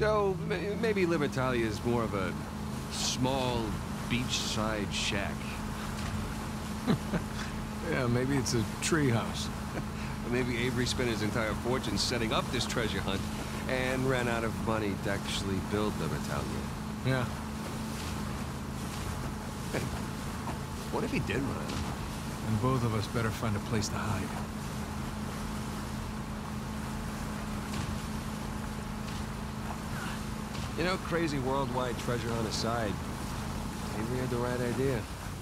So, maybe Libertalia is more of a small beachside shack. Yeah, maybe it's a treehouse. Or maybe Avery spent his entire fortune setting up this treasure hunt and ran out of money to actually build Libertalia. Yeah. Hey, what if he did run out? And both of us better find a place to hide. You know, crazy worldwide treasure hunt aside, Avery had the right idea.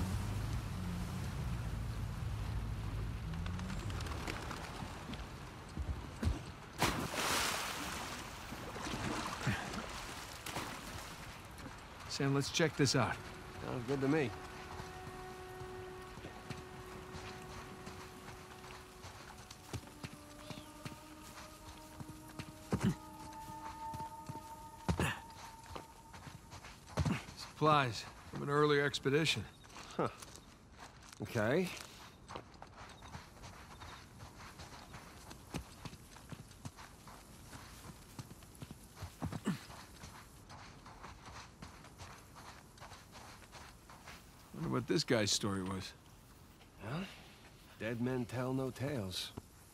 Sam, let's check this out. Sounds good to me. Supplies from an earlier expedition. Huh. Okay. Wonder what this guy's story was. Well, dead men tell no tales.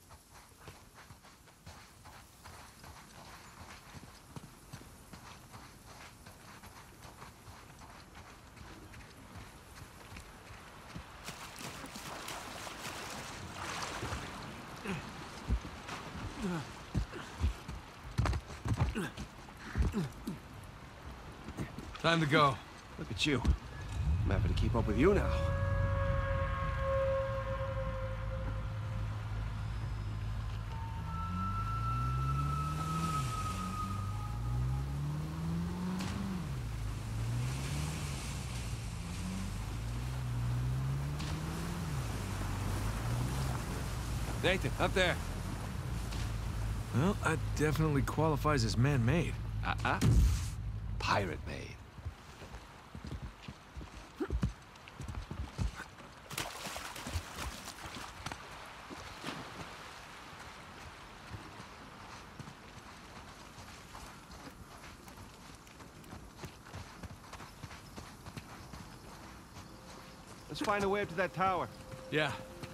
Time to go. Look at you. I'm happy to keep up with you now. Nathan, up there. Well, that definitely qualifies as man-made. Pirate-made. Let's find a way up to that tower. Yeah.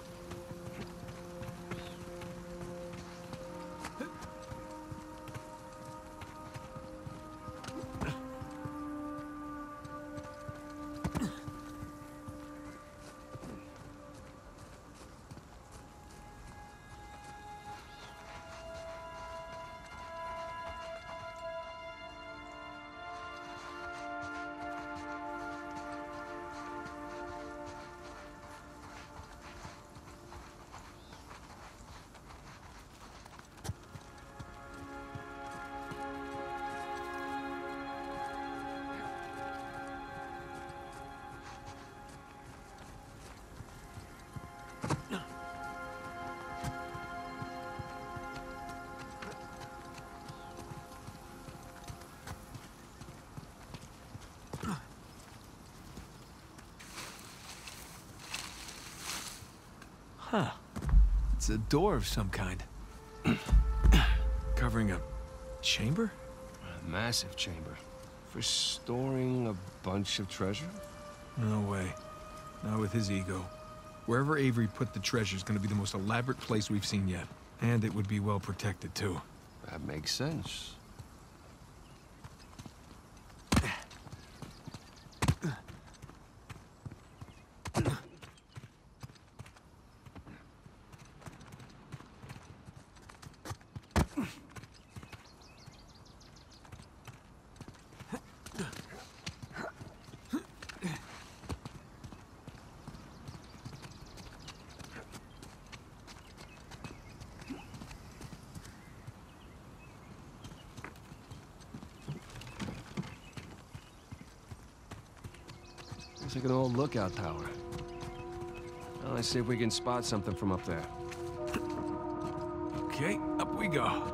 Huh. It's a door of some kind. Covering a chamber? A massive chamber. For storing a bunch of treasure? No way. Not with his ego. Wherever Avery put the treasure is gonna be the most elaborate place we've seen yet. And it would be well protected, too. That makes sense. Looks like an old lookout tower. Well, let's see if we can spot something from up there. Okay, up we go.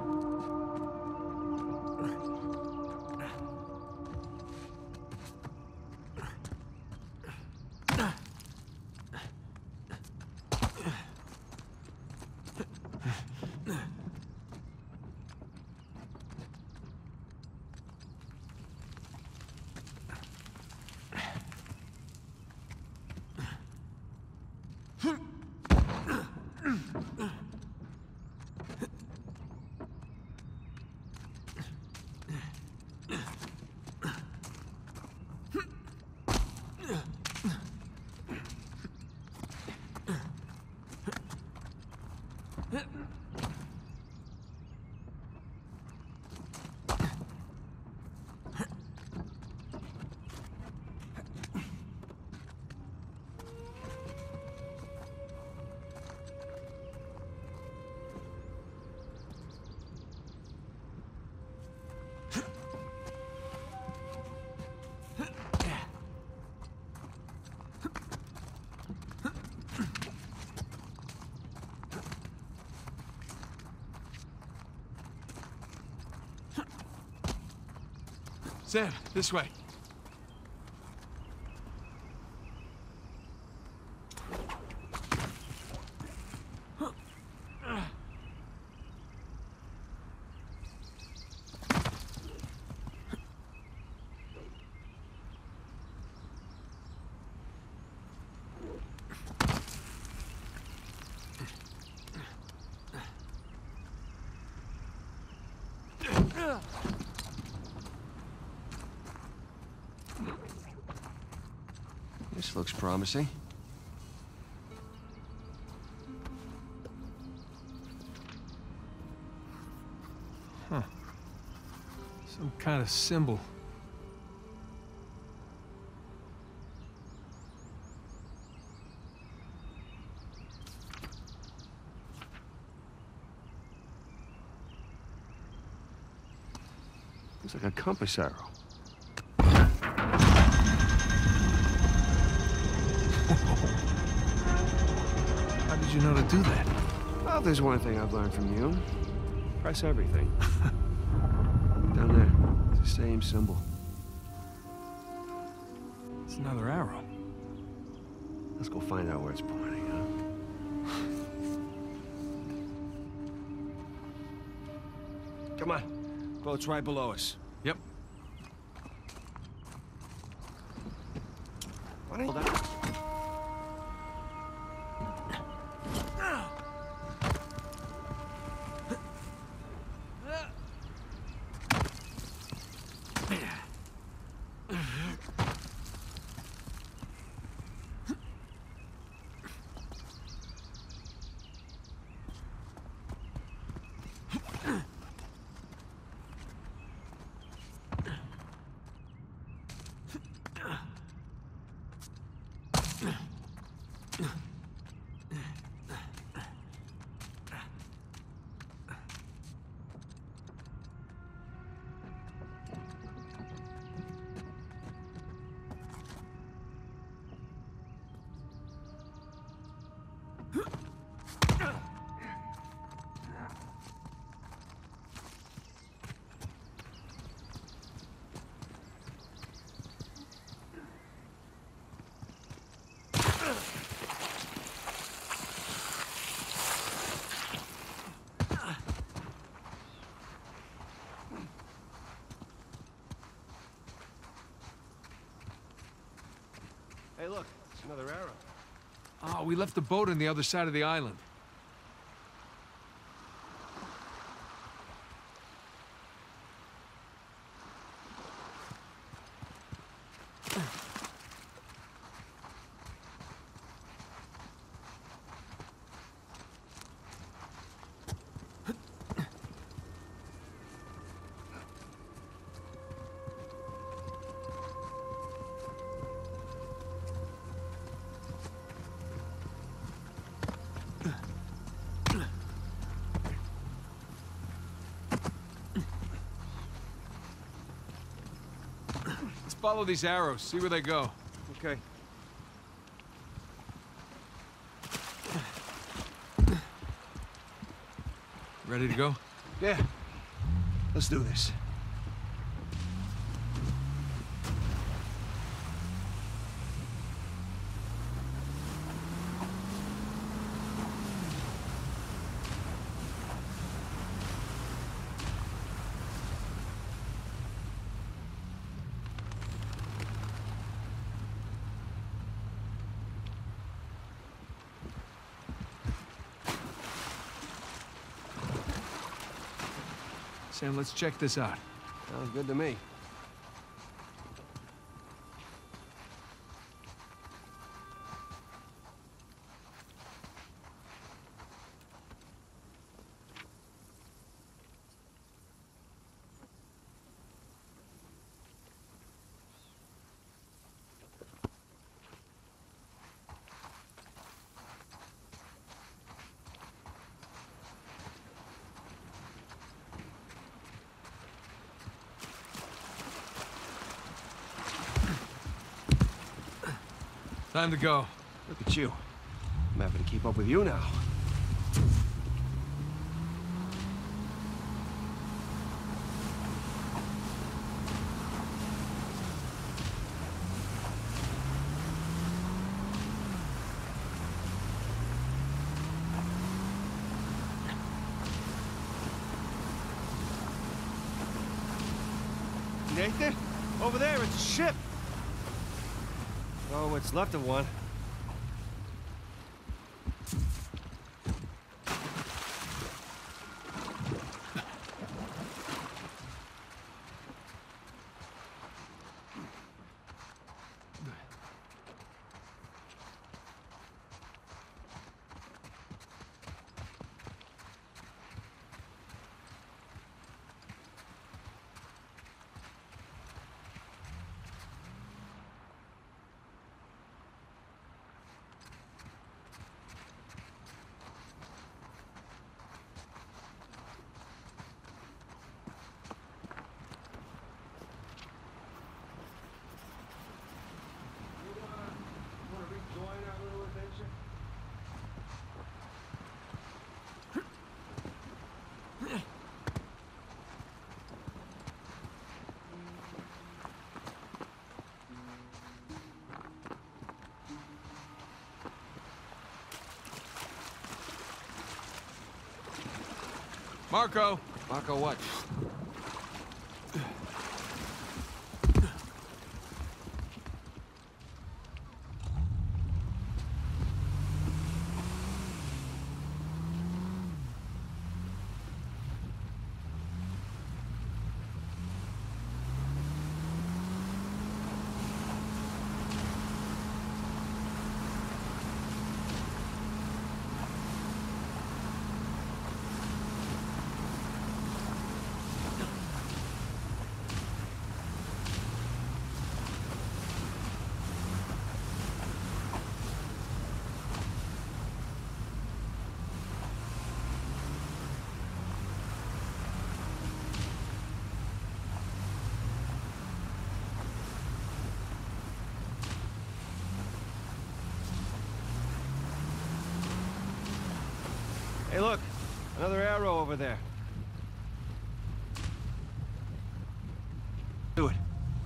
Sam, this way. This looks promising. Huh. Some kind of symbol. Looks like a compass arrow. How did you know to do that? Well, there's one thing I've learned from you. Press everything. Down there, it's the same symbol. It's another arrow. Let's go find out where it's pointing, huh? Come on. Boat's right below us. Yep. Why don't you... Hey, look, it's another arrow. Oh, we left the boat on the other side of the island. Let's follow these arrows, see where they go. Okay. Ready to go? Yeah. Let's do this. Sam, let's check this out. Sounds good to me. Time to go. Look at you. I'm having to keep up with you now. Nathan? Over there, it's a ship. Oh, what's left of one. Marco! Marco what? Hey, look! Another arrow over there. Do it.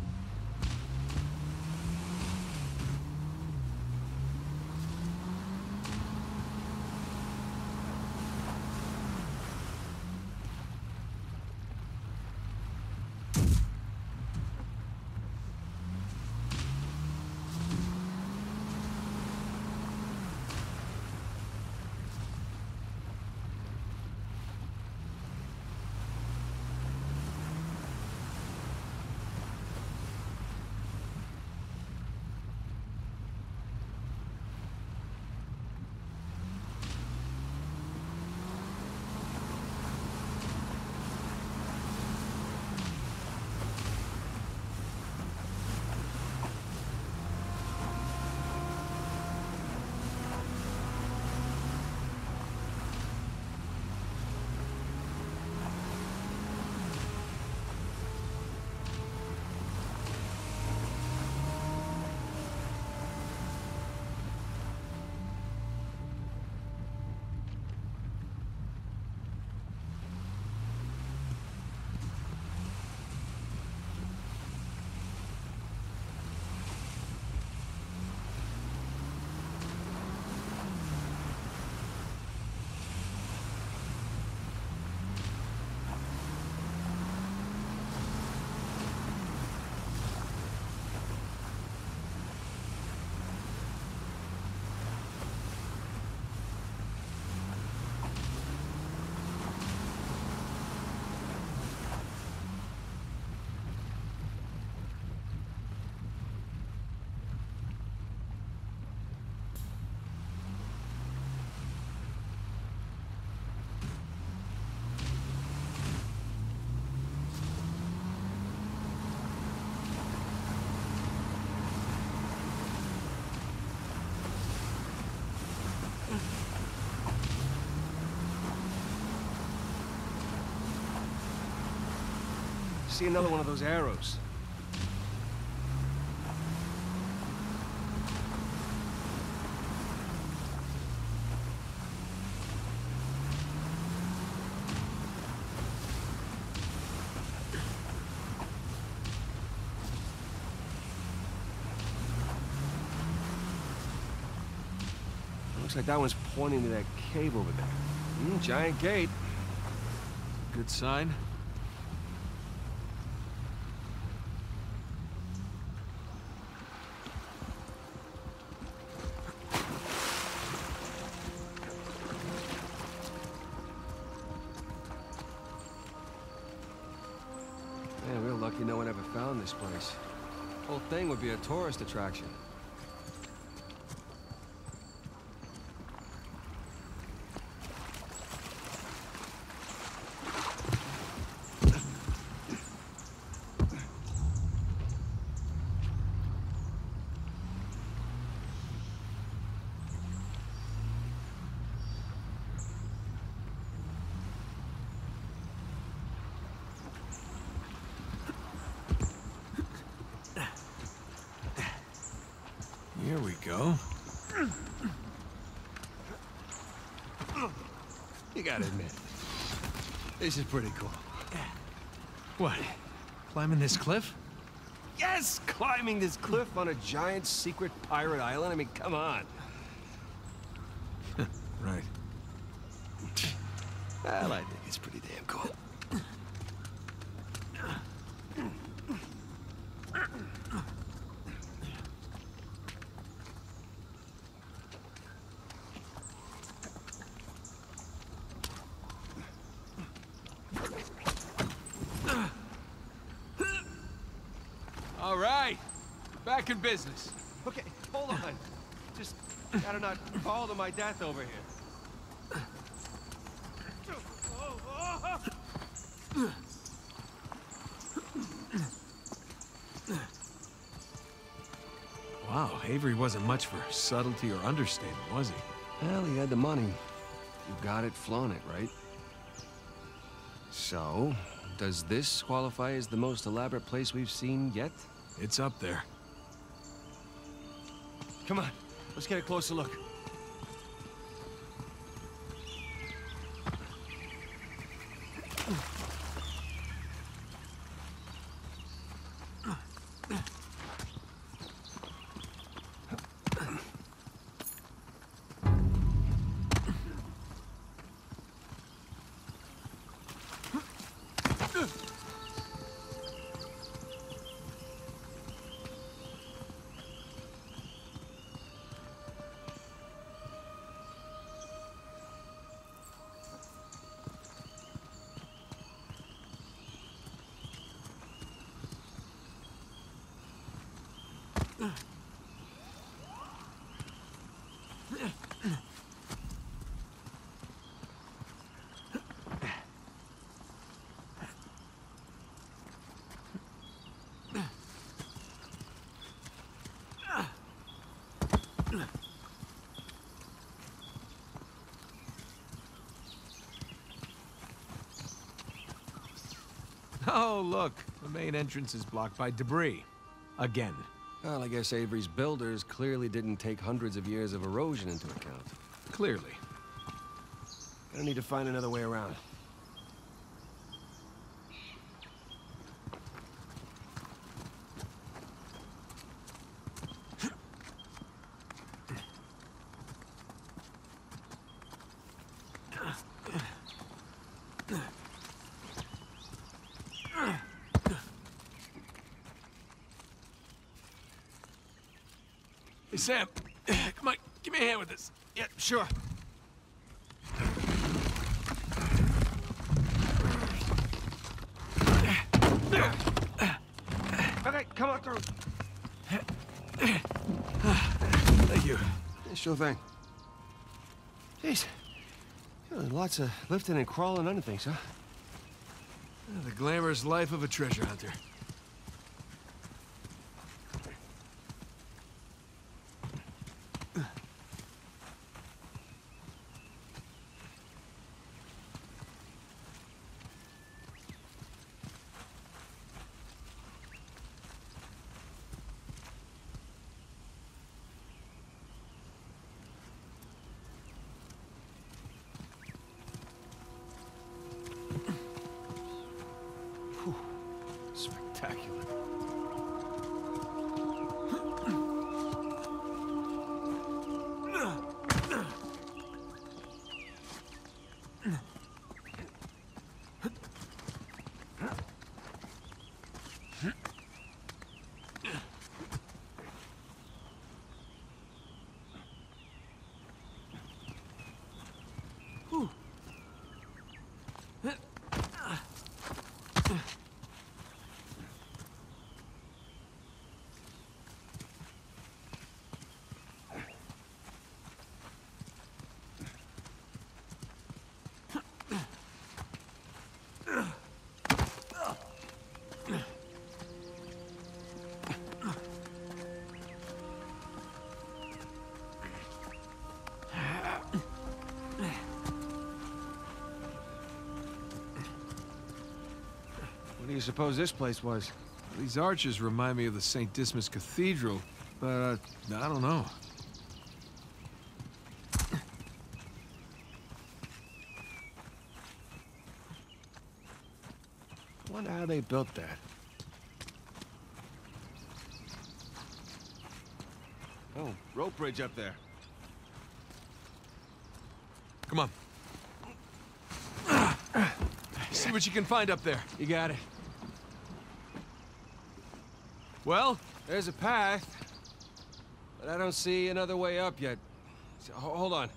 See another one of those arrows. Looks like that one's pointing to that cave over there. Giant gate. Good sign. this place. Whole thing would be a tourist attraction. Here we go. You gotta admit, this is pretty cool. What? Climbing this cliff? Yes! Climbing this cliff on a giant secret pirate island? I mean, come on. Right. Well, I think it's pretty damn cool. All right. Back in business. Okay, hold on. Just gotta not fall to my death over here. Wow, Avery wasn't much for subtlety or understatement, was he? Well, he had the money. You got it, flown it, right? So, does this qualify as the most elaborate place we've seen yet? It's up there. Come on, let's get a closer look. Oh, look. The main entrance is blocked by debris. Again. Well, I guess Avery's builders clearly didn't take hundreds of years of erosion into account. Clearly. Gonna need to find another way around. Hey, Sam. Come on, give me a hand with this. Yeah, sure. Okay, come on through. Thank you. Yeah, sure thing. Jeez. Lots of lifting and crawling under things, huh? The glamorous life of a treasure hunter. Spectacular. do you suppose this place was? These arches remind me of the St. Dismas Cathedral, but I don't know. I wonder how they built that. Oh, rope bridge up there. Come on. See what you can find up there. You got it. Well? There's a path, but I don't see another way up yet. So, hold on.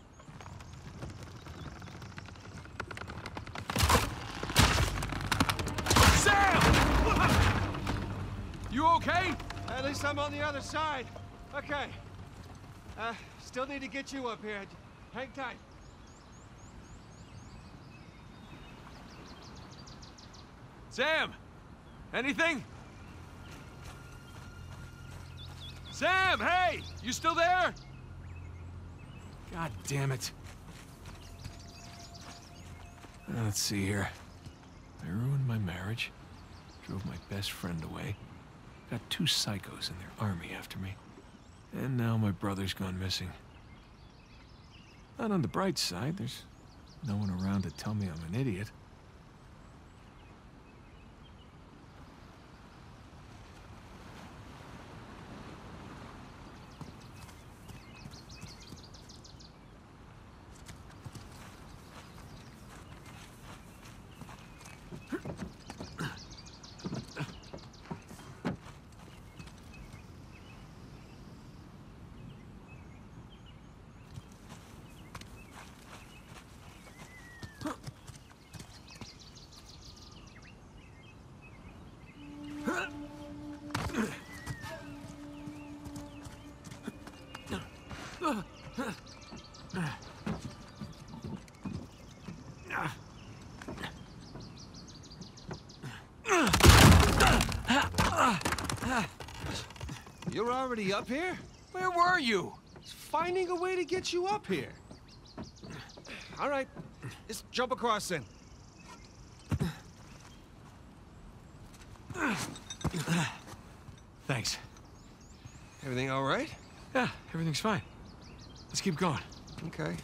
Sam! You okay? At least I'm on the other side. Okay. Still need to get you up here. Hang tight. Sam! Anything? Sam, hey! You still there? God damn it. Let's see here. I ruined my marriage. Drove my best friend away. Got 2 psychos in their army after me. And now my brother's gone missing. Not on the bright side, there's no one around to tell me I'm an idiot. You're already up here? Where were you? Finding a way to get you up here. All right, just jump across then. Thanks. Everything all right? Yeah, everything's fine. Let's keep going. Okay.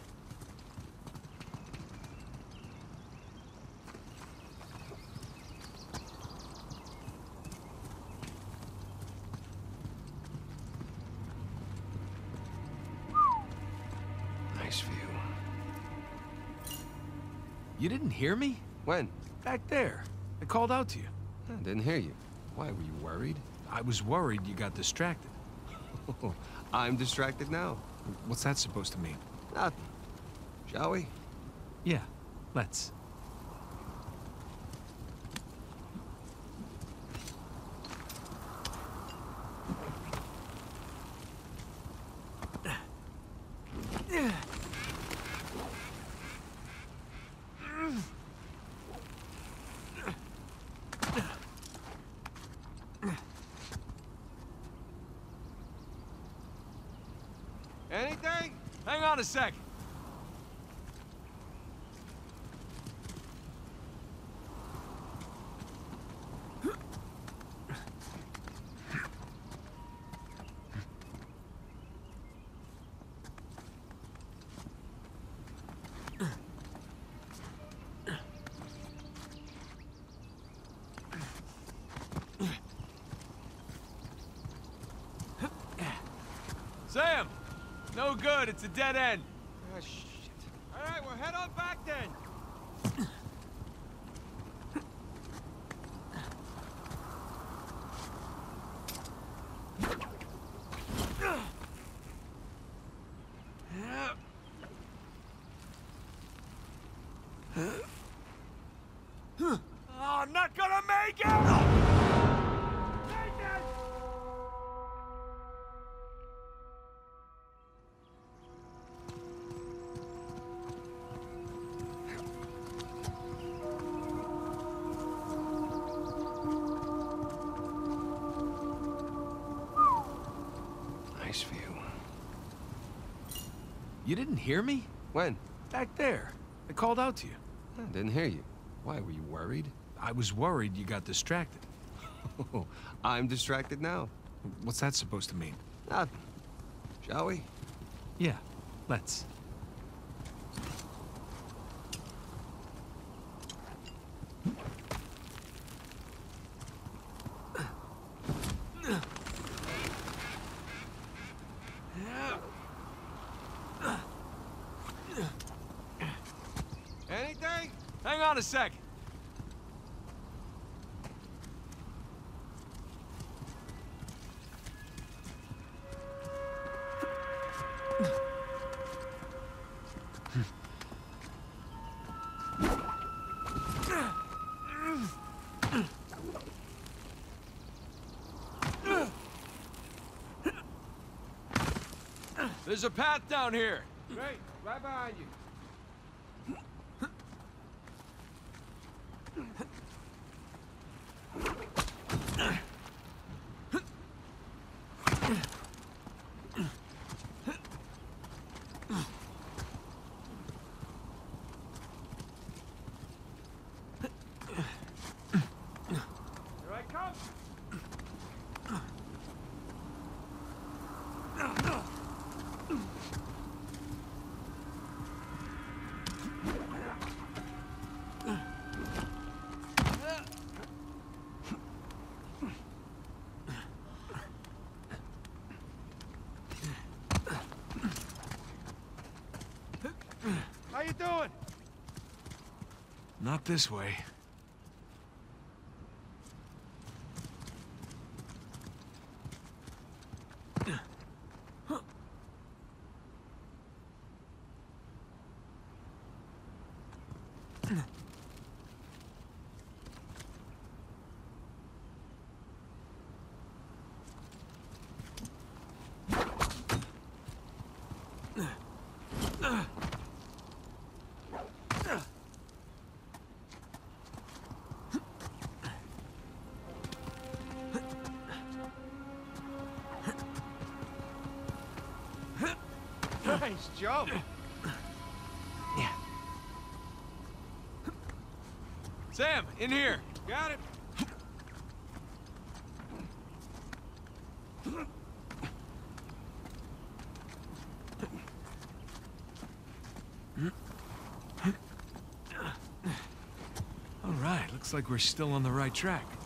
Nice view. You didn't hear me? When? Back there. I called out to you. I didn't hear you. Why, were you worried? I was worried you got distracted. I'm distracted now. What's that supposed to mean? Nothing. Shall we? Yeah, let's. Anything? Hang on a sec. Sam! No good, it's a dead end. Ah, shit. All right, we'll head on back then. Oh, I'm not gonna make it! Nice view. You didn't hear me? When? Back there. I called out to you. I didn't hear you. Why, were you worried? I was worried you got distracted. I'm distracted now. What's that supposed to mean? Nothing. Shall we? Yeah, let's. Anything? Hang on a sec. There's a path down here. Great, right behind you. Here I come. How you doing? Not this way. Nice jump. Yeah. Sam, in here. Got it. All right, looks like we're still on the right track.